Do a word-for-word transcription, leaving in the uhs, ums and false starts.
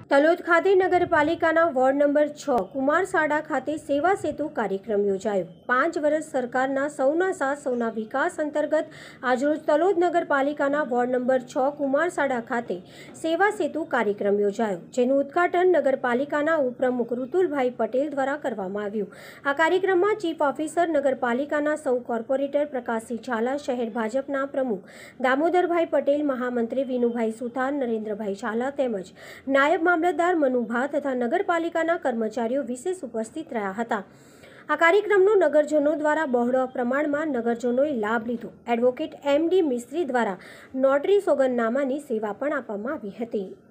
તલોદ ખાતે નગરપાલિકાના ward number છ કુમારસાડા ખાતે સેવા સેતુ કાર્યક્રમ યોજાયો। પાંચ વર્ષ સરકારના સૌના સાથ સૌના વિકાસ અંતર્ગત આજરોજ તલોદ નગરપાલિકાના વોર્ડ નંબર છ કુમારસાડા ખાતે સેવા સેતુ કાર્યક્રમ યોજાયો, જેનું ઉદ્ઘાટન નગરપાલિકાના ઉપપ્રમુખ ઋતુલભાઈ પટેલ દ્વારા કરવામાં આવ્યું। આ કાર્યક્રમમાં ચીફ ઓફિસર નગરપાલિકાના સૌ કોર્પોરેટર પ્રકાશસિંહ ઝાલા, શહેર ભાજપના પ્રમુખ દામોદરભાઈ પટેલ, મહામંત્રી વિનુભાઈ સુથાર, નરેન્દ્રભાઈ ઝાલા તેમજ નાયબ મામલતદાર મનુભા તથા નગરપાલિકાના કર્મચારીઓ વિશેષ ઉપસ્થિત રહ્યા હતા। આ કાર્યક્રમનો નગરજનો દ્વારા બહોળા પ્રમાણમાં નગરજનોએ લાભ લીધો। એડવોકેટ એમ ડી મિસ્ત્રી દ્વારા નોટરી સોગંદનામાની સેવા પણ આપવામાં આવી હતી।